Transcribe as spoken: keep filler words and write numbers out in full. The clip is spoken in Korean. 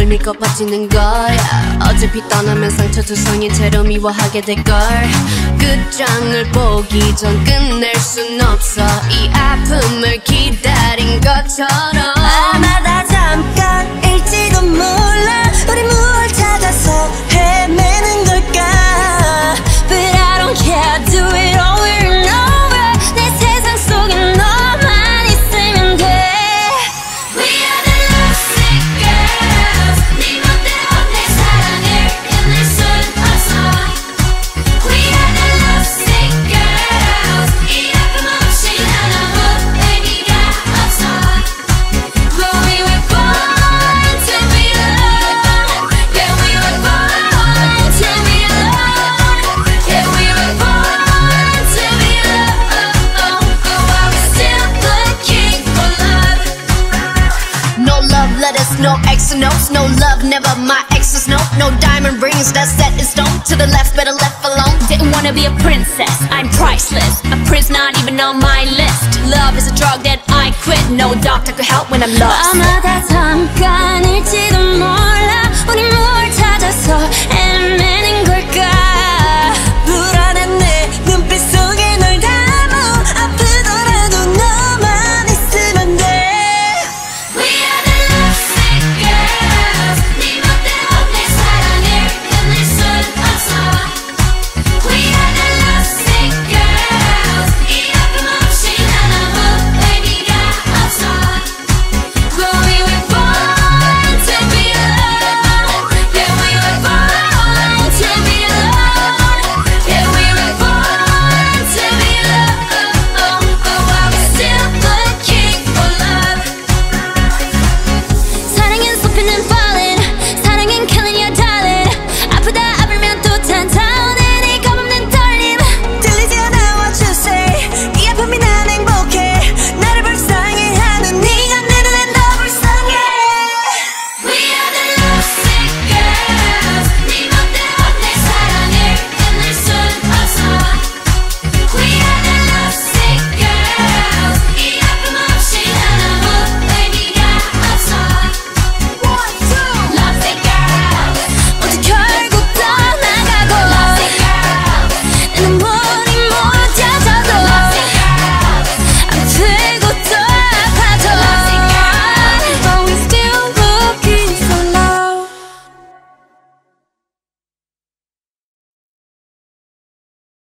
믿고 버티는 거야. 어차피 떠나면 상처투성인 채로 미워하게 될걸. 끝장을 보기 전 끝낼 순 없어. 이 아픔을 기다린 것처럼. 아마 다 잠깐일지도 몰라. 우리 무얼 찾아서 헤매는 걸까. But I don't care, do it over and over. 내 세상 속에 너만 있으면 돼. We are the lovesick girls. 네 맘대로 내 사랑을 끝낼 순 없어. We are the lovesick girls. 이 아픔 없이 난 아무 의미가 없어. But we were born to be alone. Yeah, we were born to be alone. Yeah, we were born to be alone. But while we're still looking for love. No love letters, no X and O's. No love, never my exes, no. No diamond rings, that's set in stone. To the left, better left alone. Didn't wanna be a princess, I'm priceless. A prince not even on my list. Love is a drug that I quit. No doctor could help when I'm lost. 아마 다 잠깐일지도 몰라. 우리 뭘 찾아서 헤매는 걸까.